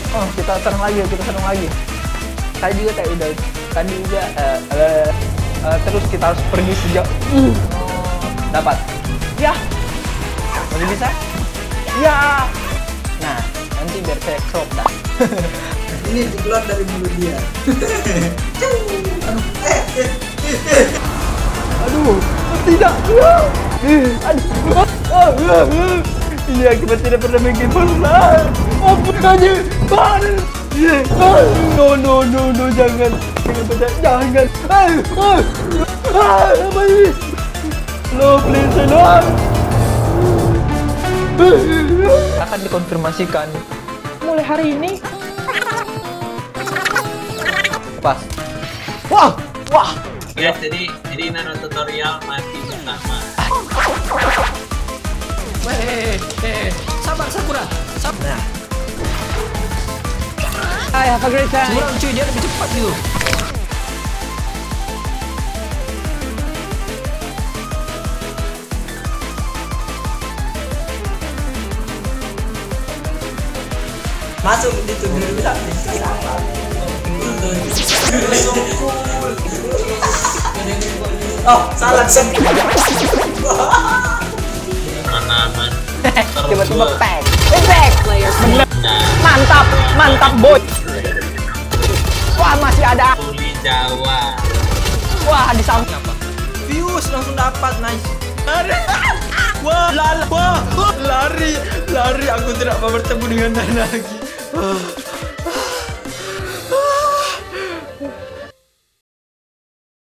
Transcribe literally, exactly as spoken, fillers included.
Oh, kita serang lagi, kita serang lagi. Tadi juga tadi udah, tadi juga. Uh, uh, uh, terus kita harus pergi sejauh. Uh. Oh, dapat. Ya. Masih bisa? Ya. Nah, nanti biar saya crop dah. Ini dikeluar dari mulut dia. Aduh, tidak. Aduh. Ini akibat tidak pernah bikin bola. Ampun aja. No, no, no, no, jangan. Jangan, jangan. Apa ini? No, please, no. Akan dikonfirmasikan mulai hari ini. Pas. Wah, wah. Guys, jadi jadi nano tutorial mati pertama. Weh, eh, sabar Sakura. Sabar. Nah. Hai, have a great time. Curang cuy, dia lebih cepat gitu. Masuk di tubuh bisa. Oh, salah sih. Aman-aman. Tiba-tiba pack. Pack. Bener. Mantap, mantap boy. Wah, masih ada. Tuli Jawa. Wah, di samping Apa? Views langsung dapat, nice. Lari. Wah, lala. Wah, lari. Lari, aku tidak mau bertemu dengan Nana lagi.